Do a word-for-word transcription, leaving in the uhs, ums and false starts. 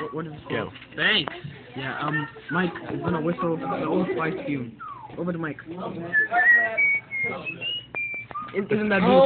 What, what is it Go. called? Thanks. Yeah, um, Mike is gonna whistle the Old Spice tune. Over to Mike. Isn't that beautiful?